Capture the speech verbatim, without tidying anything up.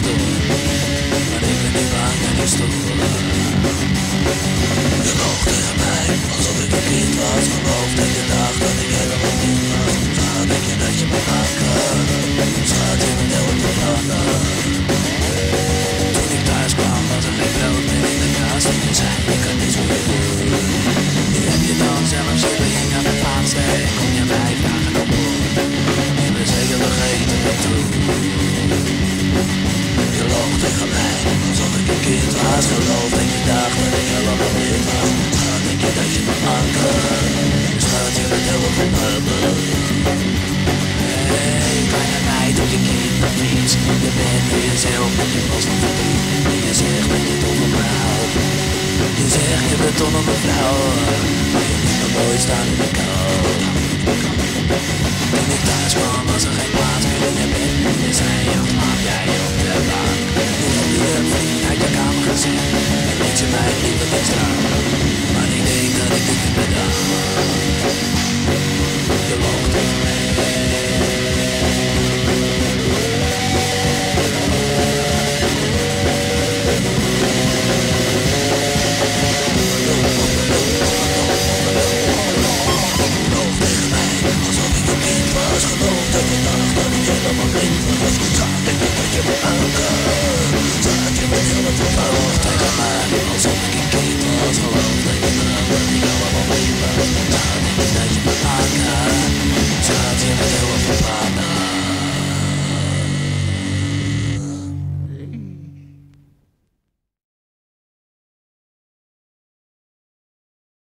door, maar ik ben niet bang en ik stoor. Je loog tegen mij, alsof ik een kind was. Geloof dat je dacht dat ik helemaal niet was. Schat, denk je dat je me aan kan? Schat, je bent heel te plannen. Toen ik thuis kwam was er geen brood meer in de kast. En je zei, je kan niets meer doen. Nu heb je dan zelfs je ring aan de plaats. En kom je mij vragen op hoe. Je bent zeker vergeten wat toen. Je loog tegen mij, alsof ik een kind was. Geloof dat je dacht dat ik helemaal niet was. Schat, denk je dat je me aan kan? Schat, je bent heel erg veranderd. Hey, kleine meid op je kinderfiets. Je bent nu jezelf met je los van verdriet. En je zegt dat je toch van me houdt. Je zegt je bent toch nog een vrouw. Maar je moet nog nooit staan in de kou. Toen ik thuis kwam was er geen plaats meer in je bed. Je zei, ach maak jij op de bank. Nu heb je een vriend uit je kamer gezet. En weet je mij liever niks aan. Maar ik denk dat ik dit heb gedaan.